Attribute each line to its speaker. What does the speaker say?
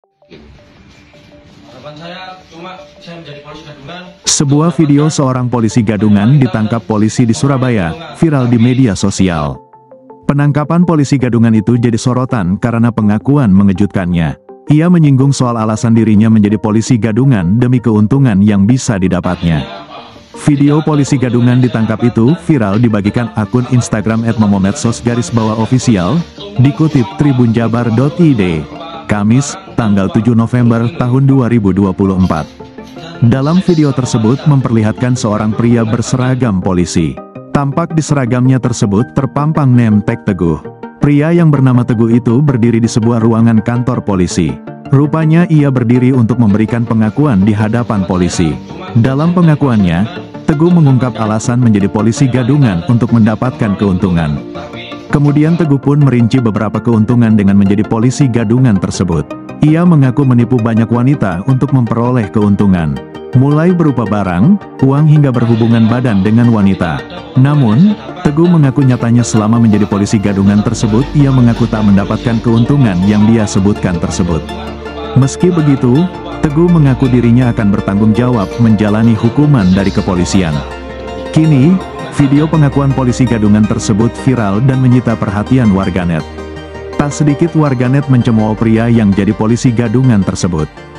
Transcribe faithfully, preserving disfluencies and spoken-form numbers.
Speaker 1: Harapan saya cuma saya menjadi polisi gadungan.
Speaker 2: Sebuah video seorang polisi gadungan ditangkap polisi di Surabaya, viral di media sosial. Penangkapan polisi gadungan itu jadi sorotan karena pengakuan mengejutkannya. Ia menyinggung soal alasan dirinya menjadi polisi gadungan demi keuntungan yang bisa didapatnya. Video polisi gadungan ditangkap itu viral dibagikan akun Instagram et momomedsos garis bawah official, dikutip tribunjabar titik i d, Kamis, tanggal tujuh November tahun dua ribu dua puluh empat. Dalam video tersebut memperlihatkan seorang pria berseragam polisi. Tampak di seragamnya tersebut terpampang name tag Teguh. Pria yang bernama Teguh itu berdiri di sebuah ruangan kantor polisi. Rupanya ia berdiri untuk memberikan pengakuan di hadapan polisi. Dalam pengakuannya, Teguh mengungkap alasan menjadi polisi gadungan untuk mendapatkan keuntungan. Kemudian Teguh pun merinci beberapa keuntungan dengan menjadi polisi gadungan tersebut. Ia mengaku menipu banyak wanita untuk memperoleh keuntungan. Mulai berupa barang, uang hingga berhubungan badan dengan wanita. Namun, Teguh mengaku nyatanya selama menjadi polisi gadungan tersebut ia mengaku tak mendapatkan keuntungan yang dia sebutkan tersebut. Meski begitu, Teguh mengaku dirinya akan bertanggung jawab menjalani hukuman dari kepolisian. Kini, video pengakuan polisi gadungan tersebut viral dan menyita perhatian warganet. Tak sedikit warganet mencemooh pria yang jadi polisi gadungan tersebut.